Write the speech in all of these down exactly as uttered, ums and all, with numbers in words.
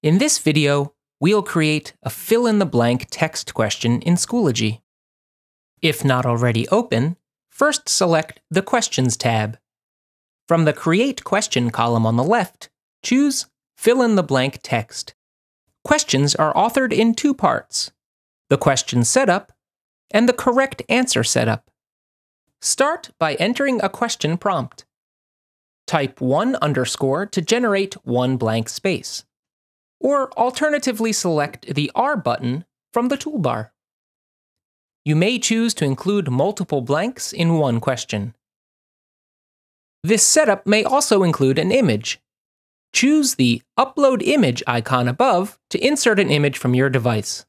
In this video, we'll create a fill-in-the-blank text question in Schoology. If not already open, first select the Questions tab. From the Create Question column on the left, choose Fill-in-the-blank text. Questions are authored in two parts: the question setup and the correct answer setup. Start by entering a question prompt. Type one underscore to generate one blank space, or alternatively select the R button from the toolbar. You may choose to include multiple blanks in one question. This setup may also include an image. Choose the Upload Image icon above to insert an image from your device.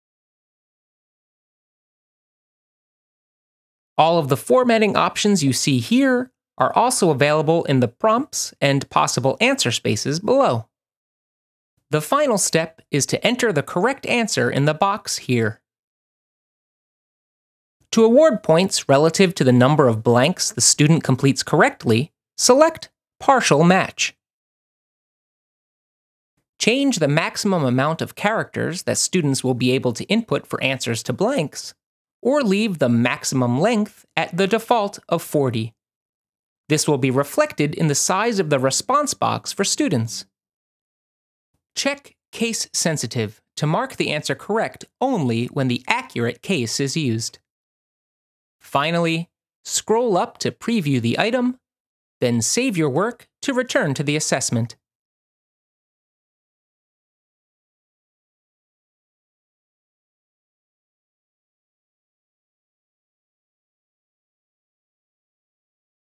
All of the formatting options you see here are also available in the prompts and possible answer spaces below. The final step is to enter the correct answer in the box here. To award points relative to the number of blanks the student completes correctly, select Partial Match. Change the maximum amount of characters that students will be able to input for answers to blanks, or leave the maximum length at the default of forty. This will be reflected in the size of the response box for students. Check Case Sensitive to mark the answer correct only when the accurate case is used. Finally, scroll up to preview the item, then save your work to return to the assessment.